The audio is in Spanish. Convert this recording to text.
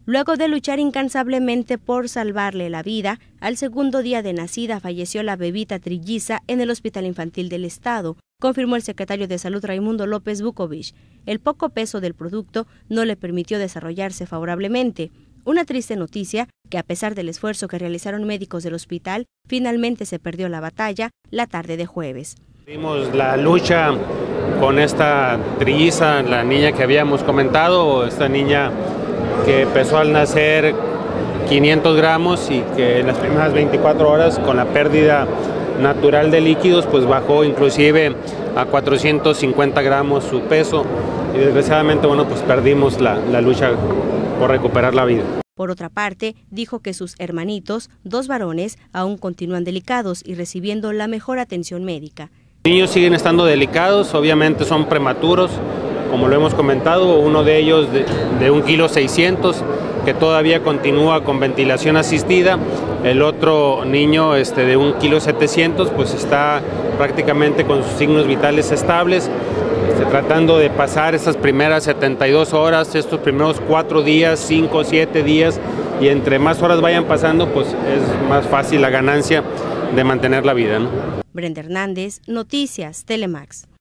Luego de luchar incansablemente por salvarle la vida, al segundo día de nacida falleció la bebita trilliza en el Hospital Infantil del Estado, confirmó el secretario de Salud Raimundo López Vukovich. El poco peso del producto no le permitió desarrollarse favorablemente. Una triste noticia que, a pesar del esfuerzo que realizaron médicos del hospital, finalmente se perdió la batalla la tarde de jueves. Dimos la lucha con esta trilliza, la niña que habíamos comentado, esta niña que pesó al nacer 500 gramos y que en las primeras 24 horas, con la pérdida natural de líquidos, pues bajó inclusive a 450 gramos su peso y desgraciadamente, bueno, pues perdimos la lucha por recuperar la vida. Por otra parte, dijo que sus hermanitos, 2 varones, aún continúan delicados y recibiendo la mejor atención médica. Los niños siguen estando delicados, obviamente son prematuros, como lo hemos comentado, uno de ellos de 1,6 kg, que todavía continúa con ventilación asistida. El otro niño de 1,7 kg, pues está prácticamente con sus signos vitales estables, tratando de pasar estas primeras 72 horas, estos primeros 4 días, 5, 7 días, y entre más horas vayan pasando, pues es más fácil la ganancia de mantener la vida, ¿no? Brenda Hernández, Noticias Telemax.